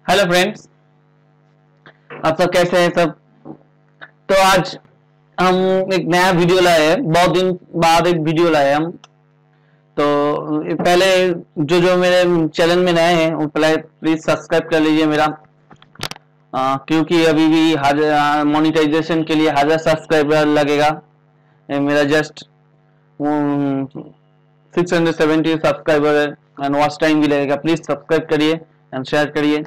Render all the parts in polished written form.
Hello friends, आप सब कैसे हैं सब। तो आज हम एक नया वीडियो लाए हैं, बहुत दिन बाद एक वीडियो लाए हैं हम। तो पहले जो जो मेरे चैनल में नए हैं वो पहले प्लीज सब्सक्राइब कर लीजिए मेरा, क्योंकि अभी भी मोनिटाइजेशन के लिए 1000 सब्सक्राइबर लगेगा। मेरा जस्ट 670 सब्सक्राइबर है एंड वॉच टाइम भी लगेगा। प्लीज सब्सक्राइब करिए एंड शेयर करिए।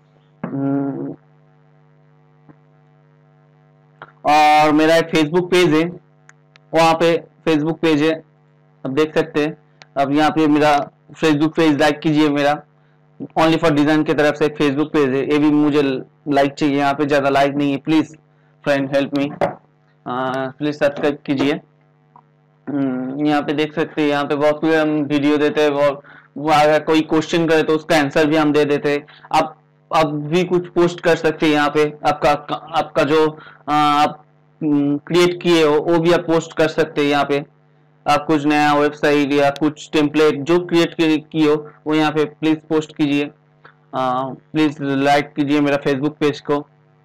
और मेरा एक फेसबुक पेज है, वहाँ पे फेसबुक पेज है, आप देख सकते हैं। अब यहाँ पे मेरा फेसबुक पेज लाइक कीजिए। मेरा ओनली फॉर डिजाइन की तरफ से एक फेसबुक पेज है, ये भी मुझे लाइक चाहिए। यहाँ पे ज़्यादा लाइक नहीं है, please friend help me, please subscribe कीजिए। यहाँ पे देख सकते हैं, यहाँ पे बहुत कुछ हम वीडियो देते हैं और वो अगर कोई क्वेश्चन करे तो उसका आंसर भी हम दे देते हैं। आप भी कुछ पोस्ट कर सकते हैं यहाँ पे। आपका आपका जो आप क्रिएट किए हो वो भी आप पोस्ट कर सकते हैं यहाँ पे। आप कुछ नया वेबसाइट या कुछ टेम्पलेट जो क्रिएट किए हो वो यहाँ पे प्लीज पोस्ट कीजिए। प्लीज लाइक कीजिए मेरा फेसबुक पेज को।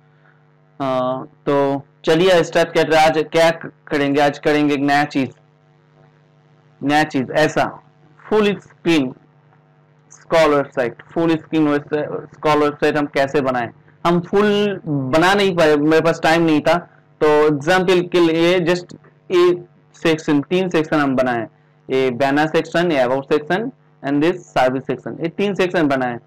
तो चलिए स्टार्ट कर रहे हैं। आज क्या करेंगे, आज करेंगे एक नया चीज ऐसा full screen scroll website. Full screen scroll website हम कैसे बनाएं। हम फुल बना नहीं पाए, मेरे पास टाइम नहीं था। तो एग्जाम्पल के लिए जस्ट एक सेक्शन, 3 सेक्शन हम बनाए। ये बैनर सेक्शन, ये about section and this service section, ये 3 सेक्शन बनाए।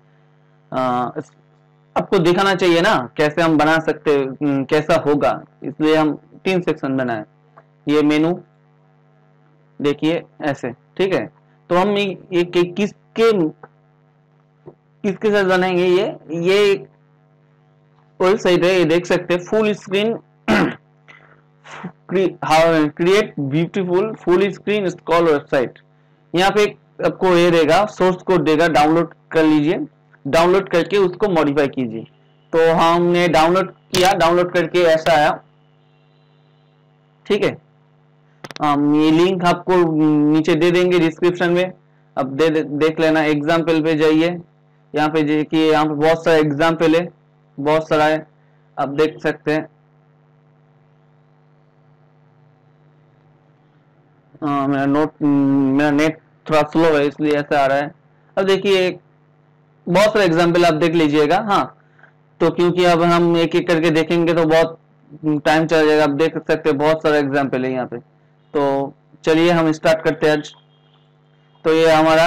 आपको दिखाना चाहिए ना कैसे हम बना सकते, कैसा होगा, इसलिए हम 3 सेक्शन बनाए। ये मेनू देखिए ऐसे, ठीक है। तो हम किसके किसके साथ बनाएंगे, ये वेबसाइट है, ये देख सकते हैं। Full screen create beautiful full screen scroll website. यहाँ पे आपको ये देगा, सोर्स कोड देगा, डाउनलोड कर लीजिए। डाउनलोड करके उसको मॉडिफाई कीजिए। तो हमने डाउनलोड किया, डाउनलोड करके ऐसा आया, ठीक है। ये लिंक आपको नीचे दे देंगे डिस्क्रिप्शन में, अब देख लेना। एग्जाम्पल पे जाइए, यहाँ पे देखिए, यहाँ पे बहुत सारा एग्जाम्पल है, बहुत सारा है, आप देख सकते हैं। मेरा नेट थोड़ा स्लो है इसलिए ऐसा आ रहा है। अब देखिए बहुत सारे एग्जाम्पल आप देख लीजिएगा। हाँ, तो क्योंकि अब हम एक एक करके देखेंगे तो बहुत टाइम चला जाएगा। आप देख सकते हैं बहुत सारे एग्जाम्पल है यहाँ पे। तो चलिए हम स्टार्ट करते हैं आज। तो ये हमारा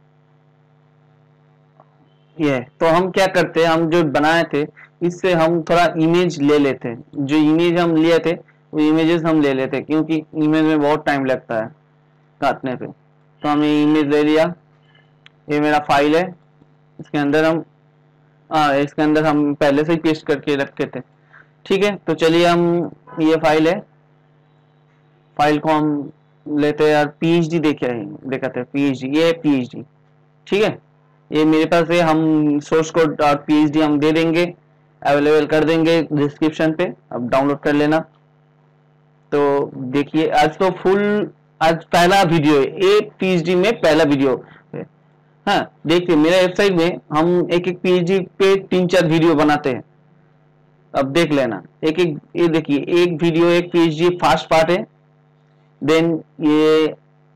ये तो हम क्या करते हैं, हम जो बनाए थे इससे हम थोड़ा इमेज ले लेते हैं। जो इमेज हम लिए थे वो इमेजेस हम ले लेते हैं, क्योंकि इमेज में बहुत टाइम लगता है काटने पे। तो हमने इमेज ले लिया, ये मेरा फाइल है। इसके अंदर हम इसके अंदर हम पहले से ही पेस्ट करके रखे थे, ठीक है। तो चलिए हम, ये फाइल है, फाइल को हम लेते हैं यार। पीएचडी देखा थे पीएचडी, ये पीएचडी, ठीक है। ये मेरे पास है, हम सोर्स कोड डॉट पीएचडी हम दे देंगे, अवेलेबल कर देंगे डिस्क्रिप्शन पे, अब डाउनलोड कर लेना। तो देखिए आज तो आज पहला वीडियो है, ए पीएचडी में पहला वीडियो है। हाँ देखिए, मेरे वेबसाइट में हम एक एक पीएचडी पे 3-4 वीडियो बनाते हैं। अब देख लेना एक एक, ये देखिए एक वीडियो, एक पीएचडी फर्स्ट पार्ट है, देन ये,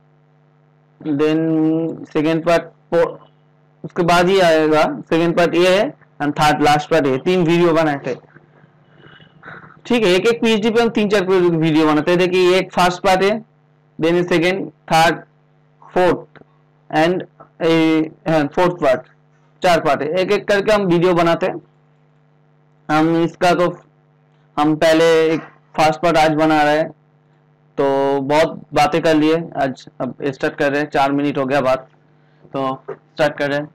देन सेकेंड पार्ट, उसके बाद ही आएगा सेकेंड पार्ट ये है, एंड थर्ड लास्ट पार्ट है। 3 वीडियो बनाए थे, ठीक है। एक एक पीएचडी पे हम 3-4 वीडियो बनाते हैं। देखिए एक फर्स्ट पार्ट है, then second, third, fourth and fourth part, 4 part है। एक एक करके हम वीडियो बनाते हैं। हम इसका तो हम पहले एक फर्स्ट पार्ट आज बना रहे हैं। तो बहुत बातें कर लिए आज, अब स्टार्ट कर रहे हैं। 4 मिनट हो गया बात, तो स्टार्ट कर रहे हैं।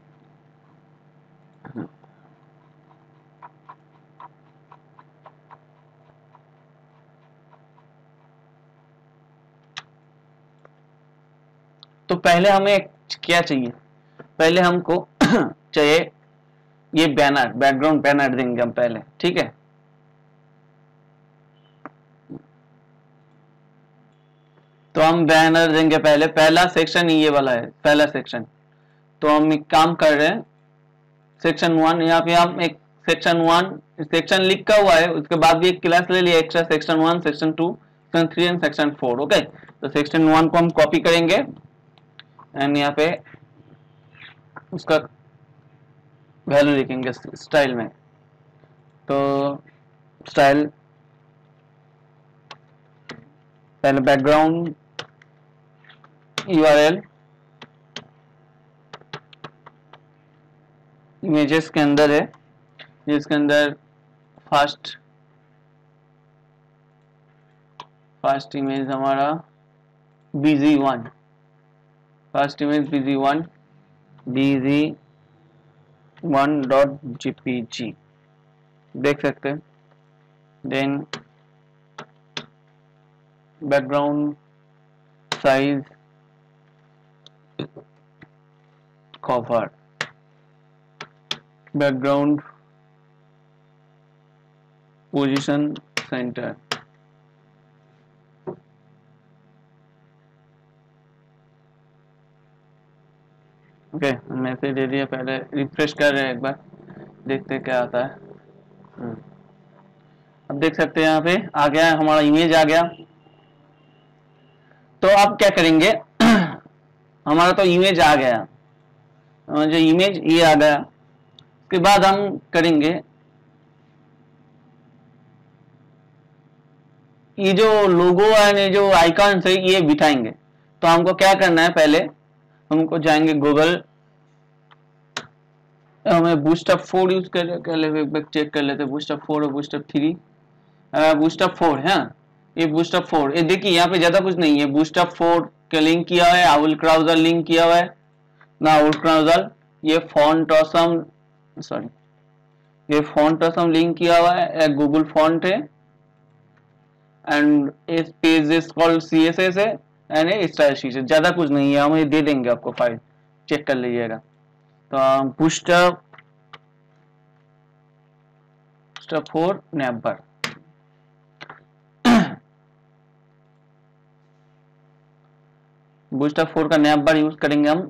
तो पहले हमें क्या चाहिए, पहले हमको चाहिए ये बैनर, बैकग्राउंड बैनर देंगे हम पहले, ठीक है। तो हम बैनर देंगे पहले, पहला सेक्शन ये वाला है, पहला सेक्शन। तो हम एक काम कर रहे हैं, सेक्शन 1, यहाँ पे हम एक सेक्शन 1 सेक्शन लिखा हुआ है, उसके बाद भी एक क्लास ले लिया extra, section 1, section 2, section 3 and section 4। Okay, तो सेक्शन 1 को हम कॉपी करेंगे एंड यहाँ पे उसका वैल्यू लिखेंगे स्टाइल में। तो स्टाइल पहले बैकग्राउंड यूआरएल इमेजेस के अंदर है, जिसके अंदर फर्स्ट इमेज हमारा bg1, first image bg1 bg1.jpg देख सकते हैं। Then background size cover, background position centre, okay message दे दिया। पहले रिफ्रेश कर रहे हैं, एक बार देखते हैं क्या आता है। अब देख सकते हैं यहाँ पे आ गया हमारा इमेज आ गया। तो अब क्या करेंगे हमारा तो इमेज आ गया, जो इमेज ये आ गया, उसके बाद हम करेंगे ये जो लोगो है, जो आइकॉन्स है, ये बिठाएंगे। तो हमको क्या करना है, पहले हमको जाएंगे गूगल, हमें बूस्टअप 4 यूज कर ले, चेक कर लेते, बूस्टअप 4 और बूस्टअप 3। बूस्टअप 4 है, ये बूस्टअप 4, ये देखिए यहाँ पे ज्यादा कुछ नहीं है, बूस्टअप 4 का लिंक किया हुआ है, आउल क्राउजर लिंक किया हुआ है ना, आउल क्राउजर, ये फॉन्ट ऑसम, सॉरी ये फॉन्ट ऑसम लिंक किया हुआ है, गूगल फॉन्ट है, एंड इस पेज इज कॉल्ड CSS है, एंड ये स्टाइल शीट है, ज्यादा कुछ नहीं है, हम ये दे देंगे आपको, फाइल चेक कर लीजिएगा। तो बूस्टअप 4 नैपर, बूस्टअप 4 का नैप बार यूज करेंगे हम।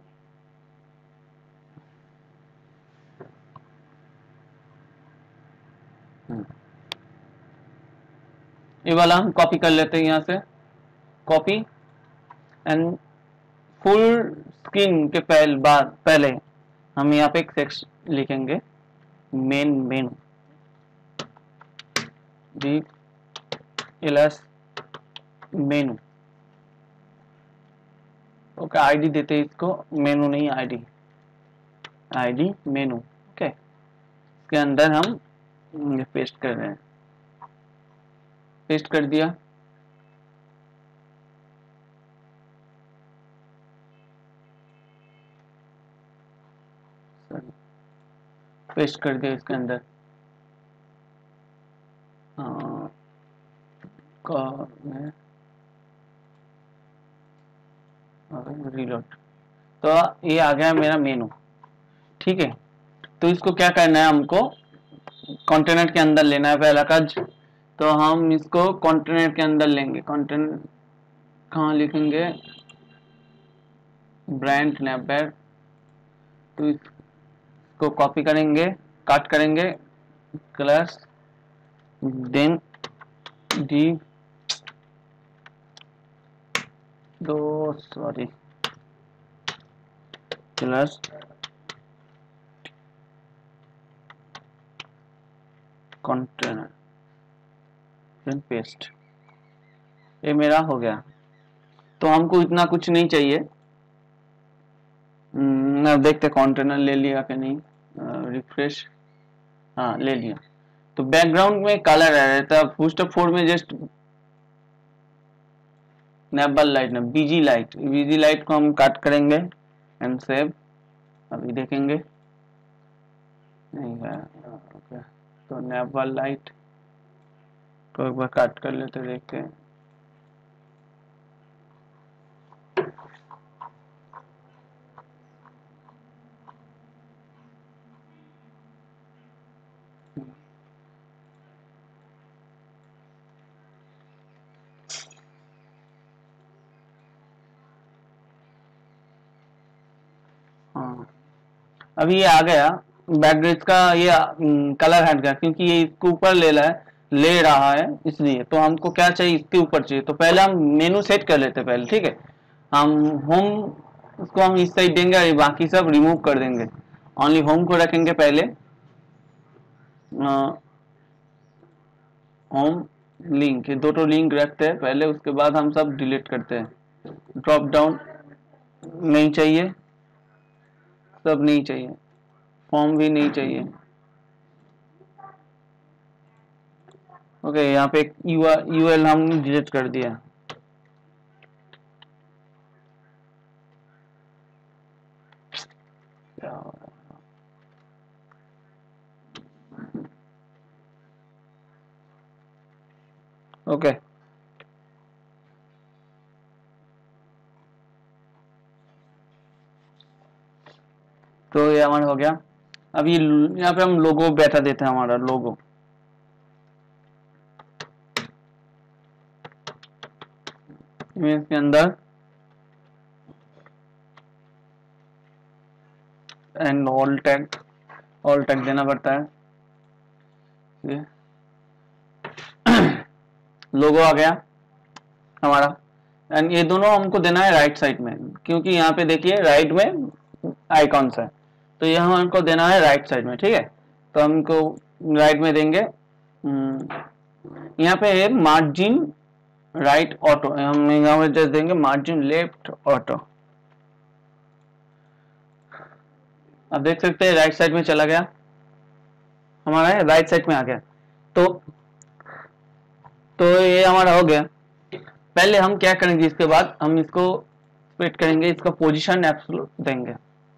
ये वाला हम कॉपी कर लेते हैं यहाँ से, कॉपी एंड फुल स्क्रीन के पहले हम यहाँ पे एक सेक्शन लिखेंगे, menu LS menu, okay ID देते हैं इसको, मेनू नहीं आईडी मेनू, ओके इसके अंदर हम पेस्ट कर रहे हैं, पेस्ट कर दिया। पेस्ट कर दिया इसके अंदर, रीलोड। तो ये आ गया मेरा मेनू, ठीक है। तो इसको क्या करना है, हमको कंटेनर के अंदर लेना है पहला काज। तो हम इसको कंटेनर के अंदर लेंगे, कंटेनर कहाँ लिखेंगे, ब्रांड नैपर, तो इसको कॉपी करेंगे, कट करेंगे, class then div sorry class container, फिर पेस्ट, ये मेरा हो गया। तो हमको इतना कुछ नहीं चाहिए, अब देखते कंटेनर ले लिया कि नहीं, रिफ्रेश, हाँ ले लिया। तो बैकग्राउंड में कलर आ रहता है, बूस्टअप 4 में जस्ट नेबल लाइट ना, बीजी लाइट को हम कट करेंगे एंड सेव, अभी देखेंगे नहीं है, ओके। तो नेबल लाइट को एक बार कट कर लेते, देखते हैं। हाँ अभी ये आ गया। बैकग्राउंड का ये कलर हट गया, क्योंकि ये इसके ऊपर ले रहा है, इसलिए। तो हमको क्या चाहिए, इसके ऊपर चाहिए। तो पहले हम मेनू सेट कर लेते हैं पहले, ठीक है। हम होम उसको हम इस साइड देंगे और बाकी सब रिमूव कर देंगे, ओनली होम को रखेंगे पहले। होम लिंक, ये दो लिंक रखते हैं पहले, उसके बाद हम सब डिलीट करते हैं। ड्रॉप डाउन नहीं चाहिए, सब नहीं चाहिए, फॉर्म भी नहीं चाहिए। ओके, यहाँ पे यूएल हम डिलीट कर दिया। ओके, तो ये हमारा हो गया। अब ये यहाँ पे हम लोगो बैठा देते हैं, हमारा लोगो। इमेज के अंदर एंड ऑल टैग देना पड़ता है। लोगो आ गया हमारा, एंड ये दोनों हमको देना है राइट साइड में, क्योंकि यहाँ पे देखिए राइट में आइकॉन्स है, तो ये हमको देना है राइट साइड में, ठीक है। तो हमको राइट में देंगे। यहाँ पे है मार्जिन राइट ऑटो, हम यहाँ पे जस्ट देंगे मार्जिन लेफ्ट ऑटो। अब देख सकते हैं राइट साइड में चला गया, हमारा राइट साइड में आ गया। तो ये हमारा हो गया। पहले हम क्या करेंगे, इसके बाद हम इसको स्प्लिट करेंगे, इसका पोजीशन एब्सोल्यूट देंगे।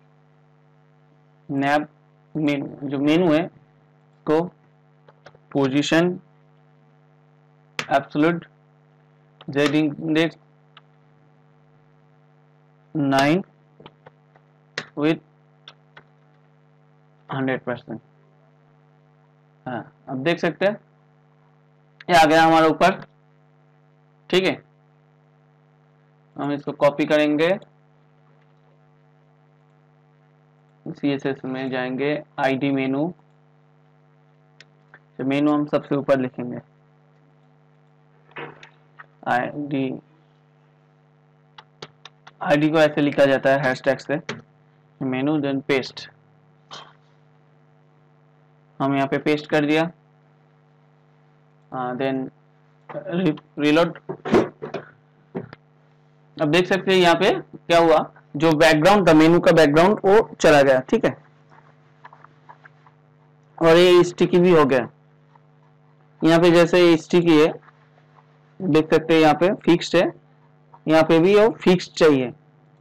नैब मेनू, जो मेनू है इसको position absolute Z index 9 with 100%। हाँ, अब देख सकते हैं ये आ गया हमारे ऊपर, ठीक है। हम इसको कॉपी करेंगे, CSS में जाएंगे, आईडी मेनू, मेनू हम सबसे ऊपर लिखेंगे, आईडी को ऐसे लिखा जाता है हैशटैग से, मेनू देन पेस्ट। हम यहाँ पे पेस्ट कर दिया, देन रीलोड। अब देख सकते हैं यहाँ पे क्या हुआ, जो बैकग्राउंड था मेनू का बैकग्राउंड वो चला गया, ठीक है। और ये स्टिकी भी हो गया, यहाँ पे जैसे स्टिकी है देख सकते हैं, यहाँ पे फिक्स्ड है, यहाँ पे भी वो फिक्स्ड चाहिए,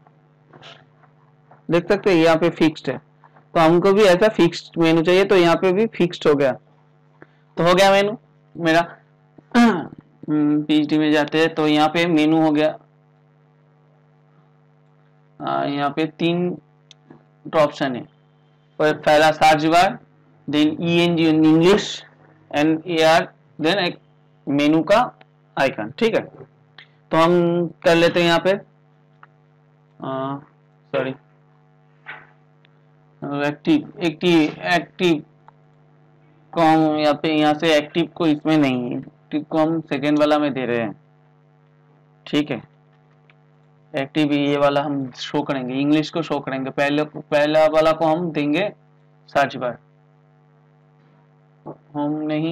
देख सकते हैं यहाँ पे फिक्स्ड है। तो हमको भी ऐसा फिक्स्ड मेनू चाहिए, तो यहाँ पे भी फिक्स्ड हो गया। तो हो गया मेनू मेरा। PhD में जाते हैं तो यहाँ पे मेनू हो गया। यहाँ पे 3 ऑप्शन है, पहला search bar, then ENG English and AR, then एक मेनू का आइकन, ठीक है। तो हम कर लेते हैं यहाँ पे, सॉरी एक्टिव को हम यहाँ से एक्टिव को इसमें नहीं, एक्टिव को हम सेकेंड वाला में दे रहे हैं, ठीक है। एक्टिव ये वाला हम शो करेंगे, इंग्लिश को शो करेंगे, पहला वाला को हम देंगे सर्च बार, हम नहीं,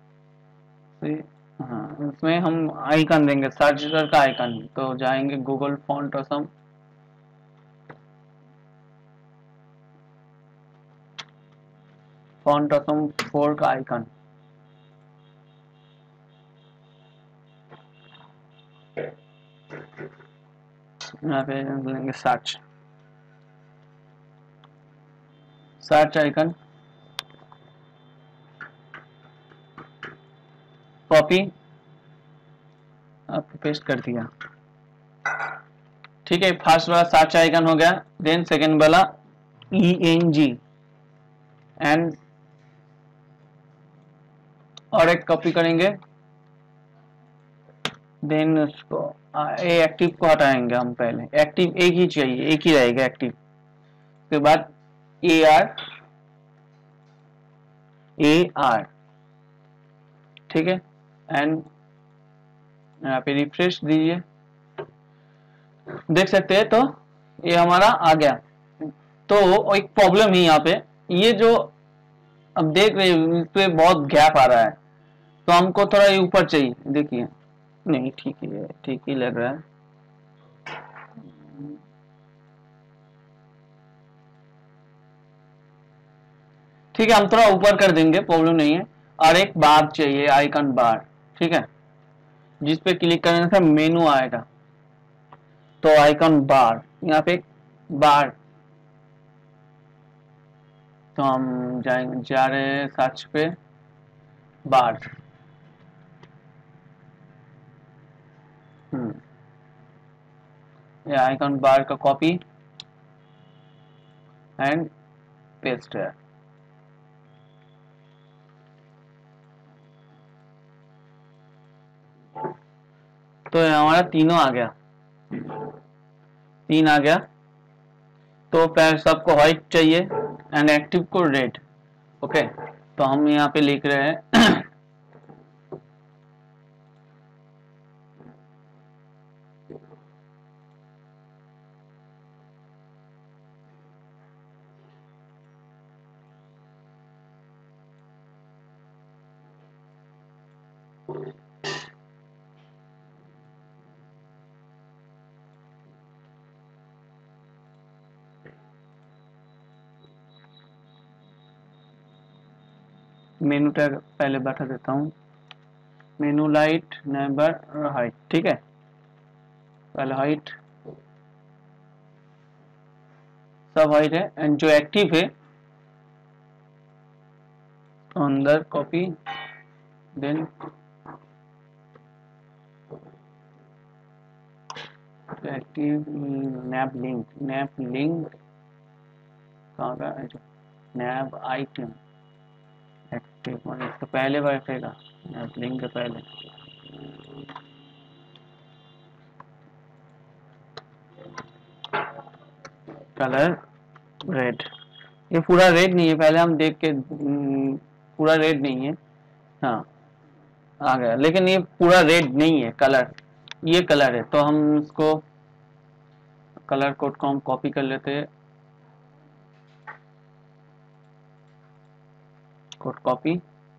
हाँ इसमें हम आइकन देंगे सर्च बार का आइकन। तो जाएंगे Google font awesome, font awesome 4 का आइकन, यहाँ पे लेंगे सर्च आइकन, कॉपी, आप पेस्ट कर दिया, ठीक है। फर्स्ट वाला सर्च आइकन हो गया, देन सेकंड वाला ENG एंड, और एक कॉपी करेंगे, देन उसको एक्टिव को हटाएंगे हम, पहले एक्टिव एक ही चाहिए, एक ही रहेगा एक्टिव। उसके बाद AR AR, ठीक है। एंड यहाँ पे रिफ्रेश दीजिए, देख सकते हैं तो ये हमारा आ गया। तो एक प्रॉब्लम है यहाँ पे, ये जो अब देख रहे हो इस पे बहुत गैप आ रहा है, तो हमको थोड़ा ये ऊपर चाहिए। देखिए नहीं ठीक है, ठीक ही लग रहा है। ठीक है, हम थोड़ा ऊपर कर देंगे, प्रॉब्लम नहीं है। और एक बार चाहिए, आइकन बार, ठीक है, जिस पे क्लिक करने से मेनू आएगा। तो आइकन बार, यहाँ पे बार, तो हम जाएंगे, जा रहे हैं सर्च पे बार। ये आइकन बार का कॉपी एंड पेस्ट है। तो ये हमारा तीनों आ गया, तीन आ गया। तो पहले सबको व्हाइट चाहिए एंड एक्टिव को रेड। ओके, तो हम यहाँ पे लिख रहे हैं मेनू टैग पहले बैठा देता हूँ, मेनू लाइट नेबर और हाइट, ठीक है। पहले हाइट, सब हाइट है एंड जो एक्टिव है अंदर copy, then active nap link, nap link कहाँ का, नैप आइटम एक्टिव वन, इसका पहले बैठेगा नैप लिंक के पहले। कलर रेड, ये पूरा रेड नहीं है, पहले हम देख के पूरा रेड नहीं है। हाँ आ गया, लेकिन ये पूरा रेड नहीं है कलर, ये कलर है। तो हम इसको कलर कोड को हम कॉपी कर लेते हैं, कोड कॉपी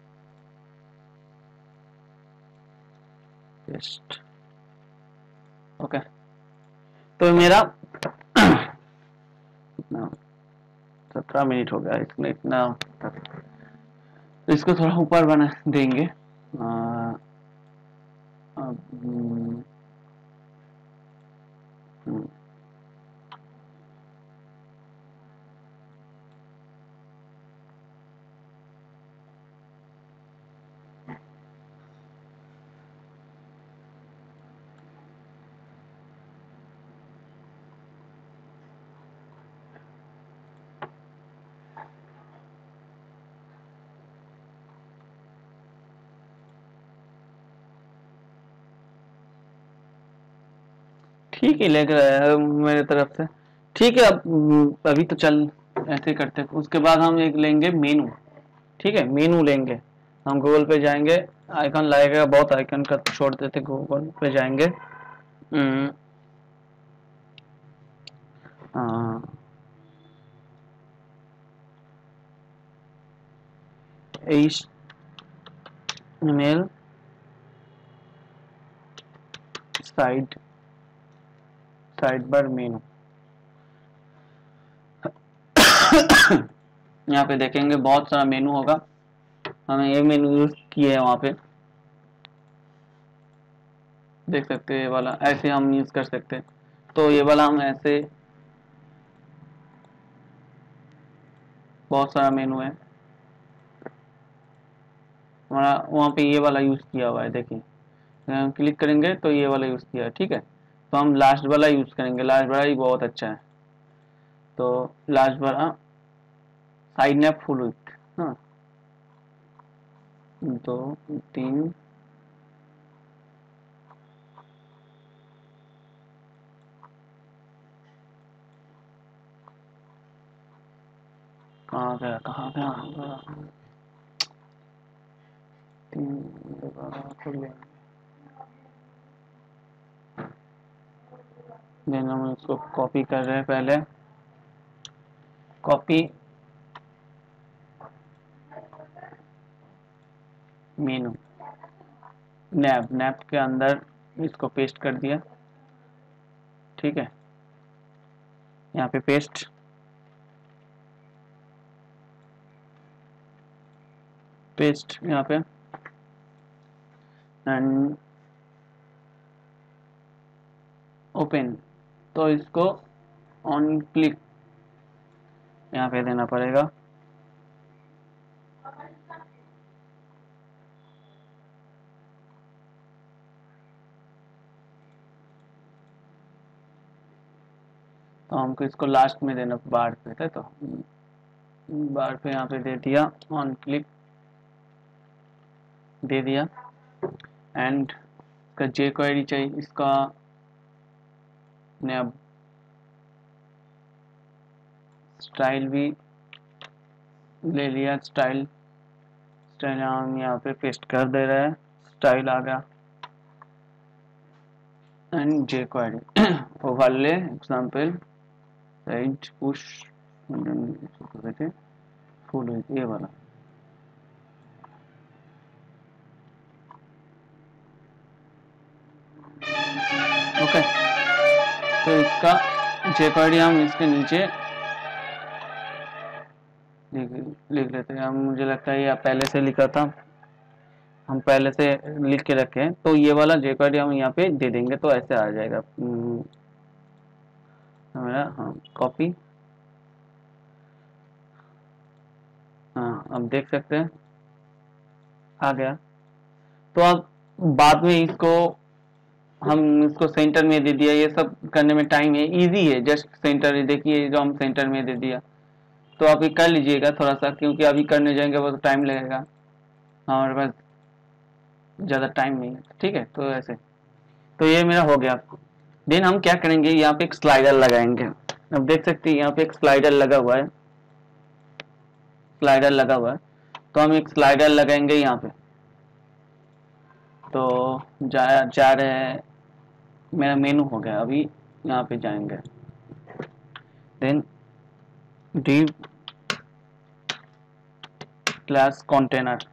पेस्ट। ओके, तो मेरा इतना 17 मिनट हो गया, इसमें इतना, इसको थोड़ा ऊपर बना देंगे। अब, ठीक ही लग रहा है मेरे तरफ से। ठीक है, अब अभी तो चल ऐसे करते हैं। उसके बाद हम एक लेंगे मेनू, ठीक है, मेनू लेंगे। हम गूगल पे जाएंगे, आइकन लाएगा, बहुत आइकन का छोड़ देते, गूगल पे जाएंगे। Email side, side bar menu, यहाँ पे देखेंगे बहुत सारा मेनू होगा, हमें ये मेनू यूज किए हैं वहाँ पे, देख सकते हैं। ये वाला ऐसे हम यूज कर सकते हैं, तो ये वाला हम ऐसे, बहुत सारा मेनू है हमारा, वहाँ पे ये वाला यूज किया हुआ है। देखिए अगर हम क्लिक करेंगे तो ये वाला यूज किया है, ठीक है। तो हम लास्ट वाला यूज करेंगे, लास्ट वाला ही बहुत अच्छा है। तो लास्ट वाला साइड नैप फुल विथ, हाँ, 2 3 कहाँ गया, कहाँ गया, देन हम इसको कॉपी कर रहे हैं, पहले कॉपी मेनू नैब के अंदर इसको पेस्ट कर दिया, ठीक है, यहाँ पे पेस्ट, यहाँ पे एंड ओपन। तो इसको ऑन क्लिक यहाँ पे देना पड़ेगा। तो हमको इसको लास्ट में देना बार पे, तो बार पे यहाँ पे दे दिया, ऑन क्लिक दे दिया एंड इसका जे क्वेरी चाहिए, इसका अब स्टाइल भी ले लिया, स्टाइल हम यहाँ पे पेस्ट कर दे रहे हैं, स्टाइल आ गया and jQuery overlay example right push full ये वाला। ओके, तो इसका जे क्वेरी हम इसके नीचे लिख लेते हैं। मुझे लगता है ये पहले से लिखा था, हम पहले से लिख के रखे हैं, तो ये वाला जे क्वेरी हम यहाँ पे दे देंगे, तो ऐसे आ जाएगा हमारा। हाँ, कॉपी, हाँ अब देख सकते हैं आ गया। तो अब बाद में इसको हम इसको सेंटर में दे दिया, ये सब करने में टाइम है, इजी है, जस्ट सेंटर देखिए जो हम सेंटर में दे दिया। तो आप ये कर लीजिएगा थोड़ा सा, क्योंकि अभी करने जाएंगे वो तो टाइम लगेगा, हमारे पास ज़्यादा टाइम नहीं है, ठीक है। तो ऐसे, तो ये मेरा हो गया। देन हम क्या करेंगे, यहाँ पे एक स्लाइडर लगाएंगे। अब देख सकते हैं यहाँ पे एक स्लाइडर लगा हुआ है, तो हम एक स्लाइडर लगाएंगे यहाँ पे। तो जा रहे हैं, मेरा मेनू हो गया, अभी यहाँ पे जाएंगे, then div class container,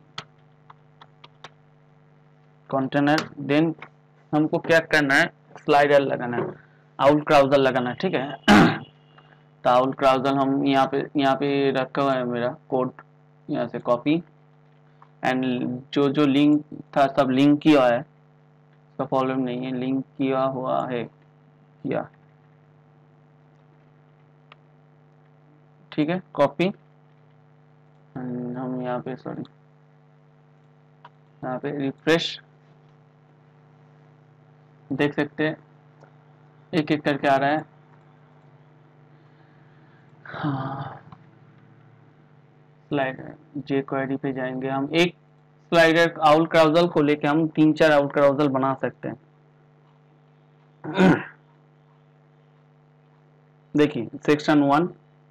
then हमको क्या करना है, स्लाइडर लगाना है, आउट क्राउजर लगाना है, ठीक है। तो आउट क्राउजर हम यहाँ पे रखा हुआ है मेरा कोड, यहाँ से कॉपी एंड जो लिंक था सब लिंक किया है, उसका प्रॉब्लम नहीं है, लिंक किया हुआ है किया, ठीक है। कॉपी हम यहाँ पे यहाँ पे रिफ्रेश, देख सकते हैं एक एक करके आ रहा है। हाँ, स्लाइडर जे क्वेरी पे जाएंगे हम, एक स्लाइडर आउट क्राउजल को लेके हम 3-4 आउट क्राउजल बना सकते हैं। देखिए सेक्शन 1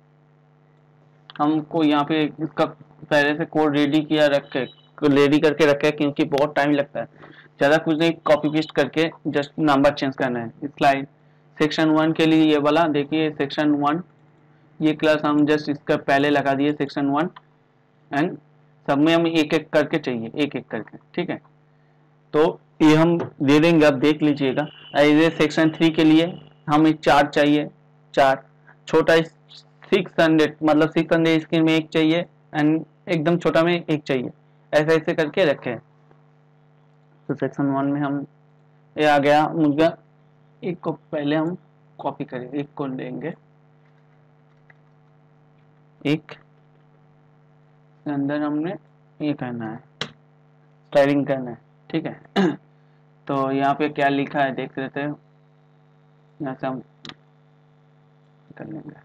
हमको यहाँ पे इसका पहले से कोड रेडी करके रखे, क्योंकि बहुत टाइम लगता है, ज़्यादा कुछ नहीं, कॉपी पेस्ट करके जस्ट नंबर चेंज करना है। स्लाइड सेक्शन 1 के लिए ये वाला देखिए, सेक्शन 1 ये क्लास हम जस्ट इसका पहले लगा दिए सेक्शन 1 एंड सब में हम एक एक करके चाहिए, एक एक करके, ठीक है। तो ये हम दे देंगे, आप देख लीजिएगा। ये सेक्शन 3 के लिए हमें 4 चाहिए, 4 छोटा 600 मतलब 600 स्क्रीन में एक चाहिए एंड एकदम छोटा में एक चाहिए, ऐसे ऐसे करके रखे। तो सेक्शन 1 में हम ये आ गया मुझे, एक को पहले हम कॉपी करेंगे, एक को लेंगे, एक अंदर हमने ये करना है, स्टाइलिंग करना है, ठीक है। तो यहाँ पे क्या लिखा है देख लेते हैं, यहाँ से हम कर लेंगे।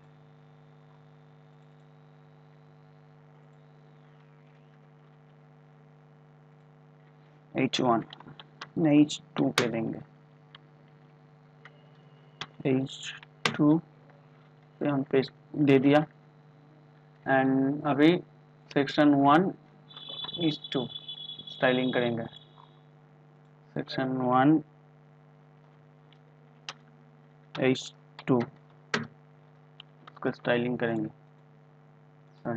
H1 H2 पे देंगे, H2 पे हम पेस्ट दे दिया एंड अभी सेक्शन 1:2 स्टाइलिंग करेंगे। सेक्शन 1 H2 इसको स्टाइलिंग करेंगे। सॉरी,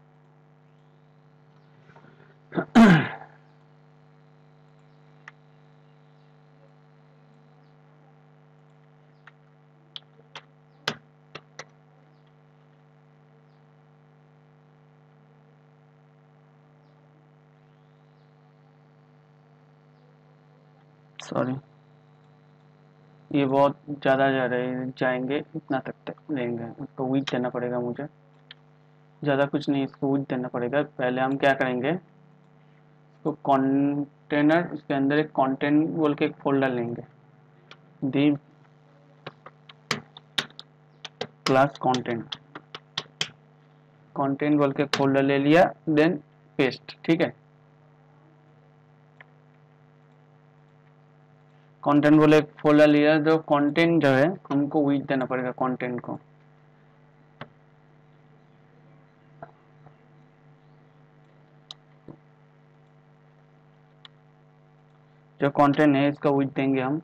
सॉरी, ये बहुत ज़्यादा जा रहे जाएंगे, इतना तक लेंगे। इसको विड्थ देना पड़ेगा मुझे, ज़्यादा कुछ नहीं, इसको विड्थ देना पड़ेगा। पहले हम क्या करेंगे, इसको कंटेनर, इसके अंदर एक कंटेंट बोल के एक फोल्डर लेंगे, div क्लास कंटेंट, कंटेंट बोल के फोल्डर ले लिया, देन पेस्ट। ठीक है, कंटेंट बोले एक फोल्डर लिया, जो कंटेंट जो है हमको विड्थ देना पड़ेगा कंटेंट को। जो कंटेंट है इसका विड्थ देंगे हम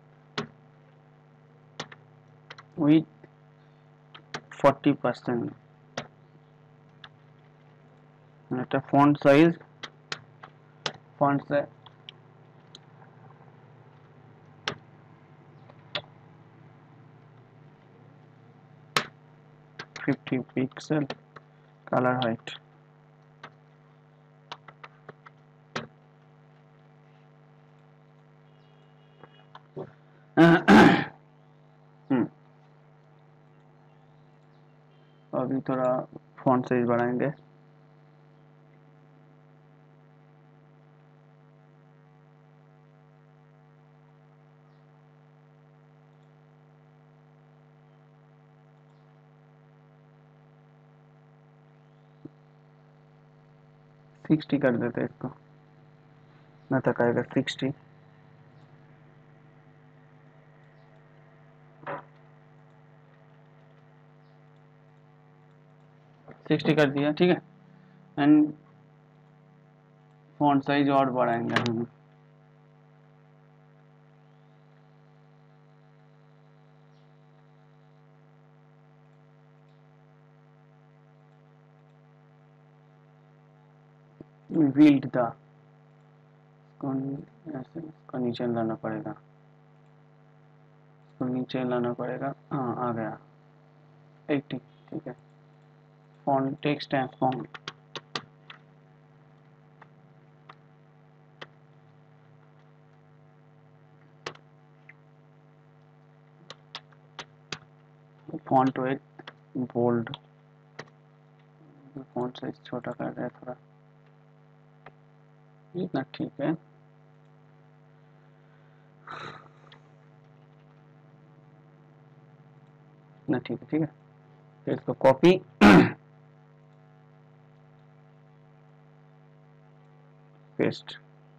विथ 40%। এটা font size 50 pixel, colour height अभी थोड़ा फॉन्ट साइज बढ़ाएंगे। सिक्सटी कर देते हैं इसको, न तक आएगा 60। कर दिया, ठीक है। एंड फॉन्ट साइज और बढ़ाएंगे हम, विल्ड था, ऐसे इसको नीचे लाना पड़ेगा, इसको नीचे लाना पड़ेगा। हाँ, आ गया 80। ठीक है, फॉन्ट टेक्स्ट है font, font weight bold, font size छोटा कर रहा है थोड़ा, इतना ठीक है। इतना ठीक है, ठीक है। फिर इसको कॉपी पेस्ट,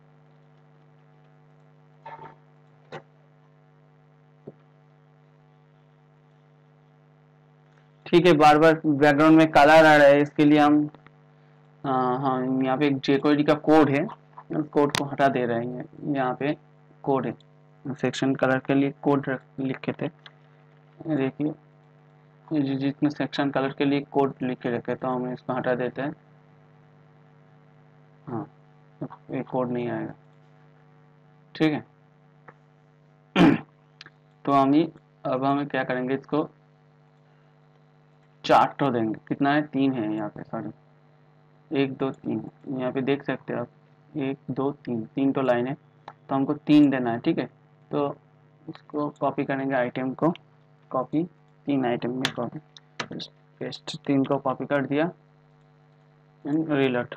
ठीक है। बार बार बैकग्राउंड में कलर आ रहा है, इसके लिए हम हाँ, यहाँ पे एक jQuery का कोड है, उस कोड को हटा दे रहे हैं। यहाँ पे कोड है, सेक्शन कलर के लिए कोड लिखे थे, देखिए जितने सेक्शन कलर के लिए कोड लिख के रखे, तो हम इसको हटा देते हैं। हाँ, ये कोड नहीं आएगा, ठीक है। तो अब हमें क्या करेंगे, इसको 4 तो देंगे, कितना है 3 है यहाँ पे, सॉरी 1 2 3, यहाँ पे देख सकते हैं आप 1 2 3, 3 तो लाइन है, तो हमको 3 देना है, ठीक है। तो इसको कॉपी करेंगे, आइटम को कॉपी, 3 आइटम में कॉपी पेस्ट, 3 को कॉपी कर दिया एंड रिलोड।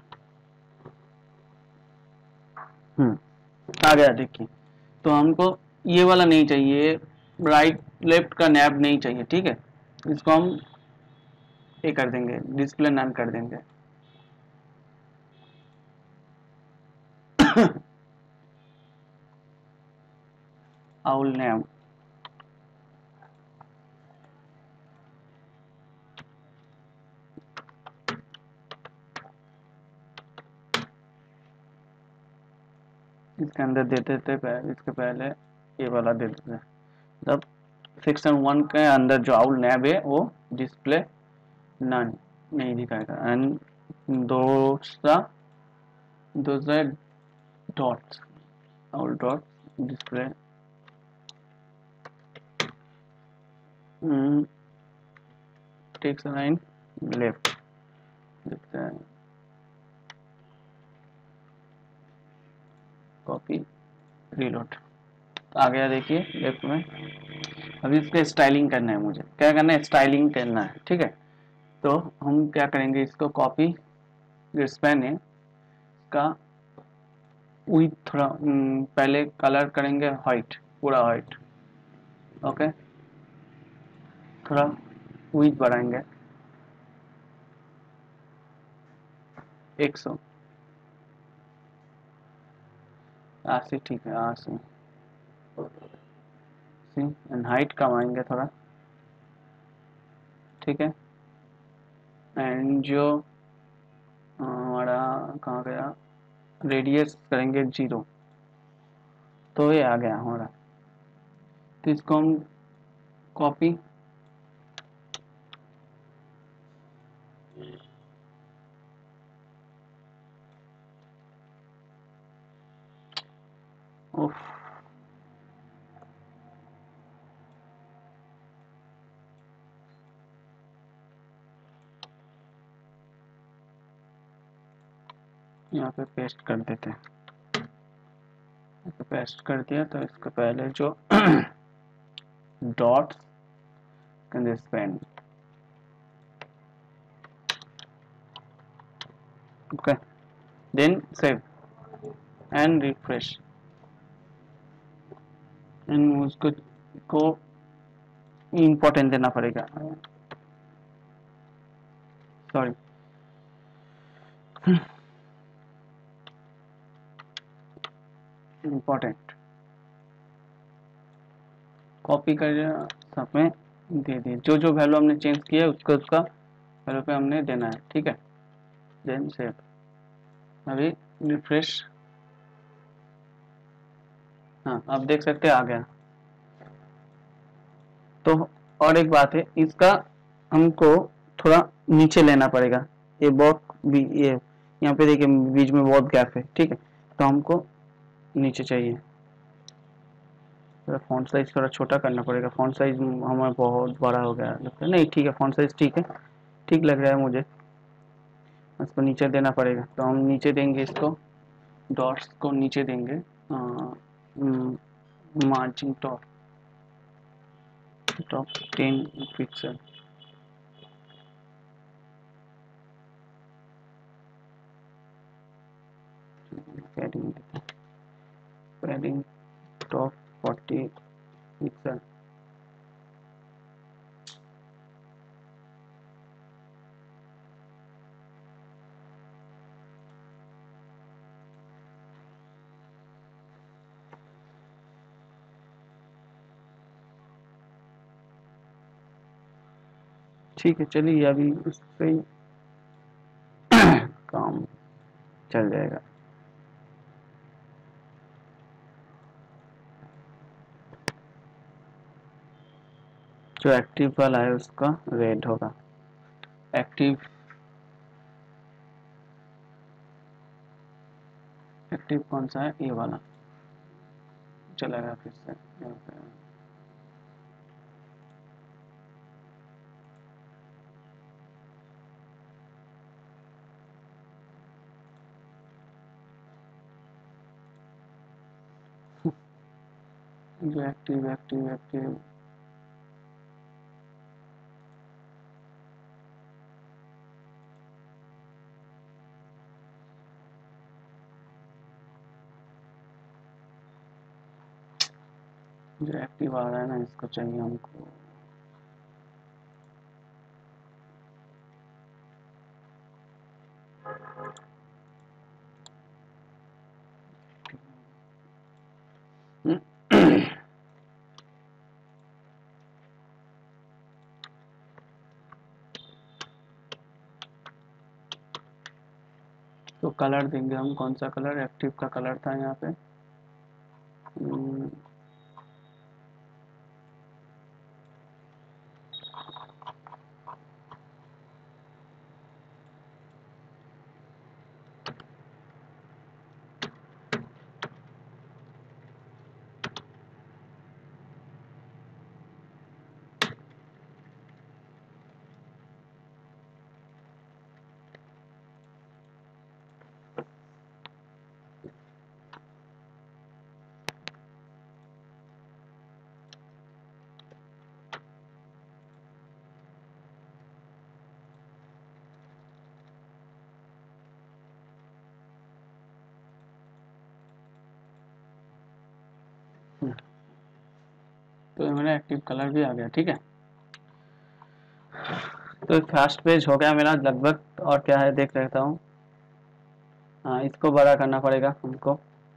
आ गया, देखिए। तो हमको ये वाला नहीं चाहिए, राइट लेफ्ट का नैब नहीं चाहिए, ठीक है। इसको हम ये कर देंगे, डिस्प्ले नन कर देंगे। आउल नैब, इसके अंदर दे देते इसके पहले ये वाला दे देते, मतलब सेक्शन 1 के अंदर जो आउल नैब है वो डिस्प्ले नन नहीं दिखाएगा। एंड दूसरा दूसरा dots, owl dot display text line left देखते हैं, कॉपी रीलोड आ गया। देखिए लेफ्ट में। अभी इसको स्टाइलिंग करना है, मुझे क्या करना है, स्टाइलिंग करना है। ठीक है, तो हम क्या करेंगे, इसको कॉपी जो स्पेन है का विथ थोड़ा पहले कलर करेंगे वाइट, पूरा वाइट। ओके, थोड़ा विथ बढ़ाएंगे 100 80, ठीक है 80। एंड हाइट कमाएंगे थोड़ा, ठीक है। एंड जो हमारा कहाँ गया, रेडियस करेंगे 0, तो ये आ गया हमारा। तो इसको हम कॉपी उफ, यहाँ पे पेस्ट कर देते हैं। पेस्ट कर दिया, तो इसके पहले जो dots can spend, okay, then save and refresh. And उसको को इम्पोर्टेंट देना पड़ेगा, सॉरी इम्पोर्टेंट कॉपी कर सब में दे दिए। जो जो वैल्यू हमने चेंज किया उसका उसका वैल्यू पे हमने देना है, ठीक है। देन सेव, अभी रिफ्रेश, हाँ आप देख सकते हैं आ गया। तो और एक बात है, इसका हमको थोड़ा नीचे लेना पड़ेगा, ये बहुत भी ये यहाँ पे देखिए बीच में बहुत गैप है, ठीक है। तो हमको नीचे चाहिए, फॉन्ट साइज थोड़ा छोटा करना पड़ेगा। फॉन्ट साइज हमें बहुत बड़ा हो गया लगता है, नहीं ठीक है, फॉन्ट साइज ठीक है, ठीक लग रहा है मुझे। इसको नीचे देना पड़ेगा, तो हम नीचे देंगे, इसको डॉट्स को नीचे देंगे, margin top top 10 pixel, padding top 40 pixel. ठीक है, चलिए अभी उससे ही काम चल जाएगा। जो एक्टिव वाला है उसका रेड होगा, एक्टिव एक्टिव कौन सा है, ये वाला चलेगा फिर से। जो एक्टिव एक्टिव एक्टिव जो एक्टिव आ रहा है ना, इसको चाहिए हमको। तो कलर देंगे हम, कौन सा कलर, एक्टिव का कलर था यहाँ पे तो मेरा एक्टिव कलर भी आ गया। ठीक है, तो फर्स्ट पेज हो गया मेरा लगभग। और क्या है देख लेता हूँ। हाँ, इसको बड़ा करना पड़ेगा हमको।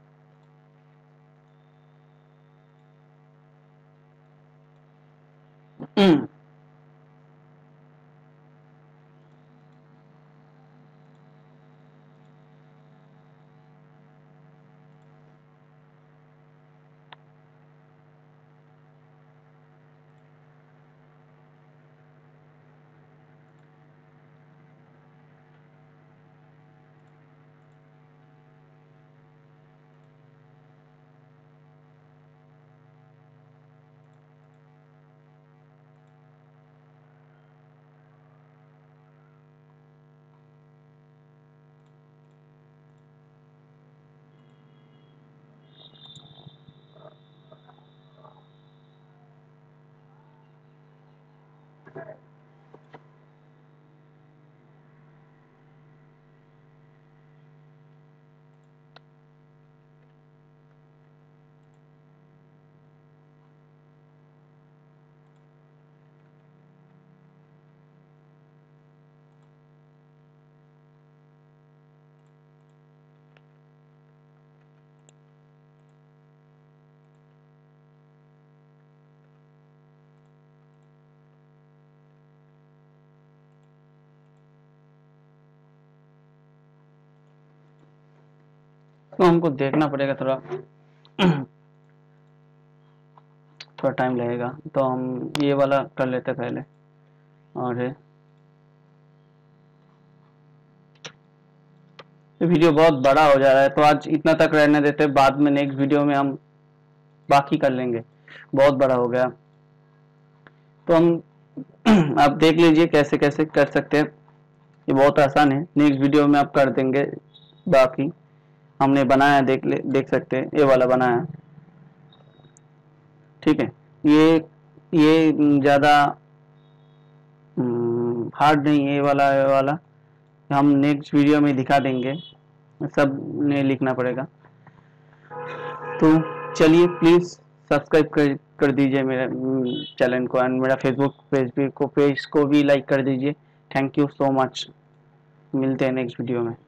तो हमको देखना पड़ेगा, थोड़ा थोड़ा टाइम लगेगा। तो हम ये वाला कर लेते पहले। और ये वीडियो बहुत बड़ा हो जा रहा है, तो आज इतना तक रहने देते, बाद में नेक्स्ट वीडियो में हम बाकी कर लेंगे। बहुत बड़ा हो गया। तो हम आप देख लीजिए कैसे कैसे कर सकते हैं। ये बहुत आसान है, नेक्स्ट वीडियो में आप कर देंगे। बाकी हमने बनाया, देख सकते हैं, ये वाला बनाया। ठीक है, ये ज़्यादा हार्ड नहीं है। ये वाला हम नेक्स्ट वीडियो में दिखा देंगे। सब ने लिखना पड़ेगा। तो चलिए, प्लीज़ सब्सक्राइब कर दीजिए मेरे चैनल को, एंड मेरा फेसबुक पेज को भी लाइक कर दीजिए। Thank you so much. मिलते हैं नेक्स्ट वीडियो में।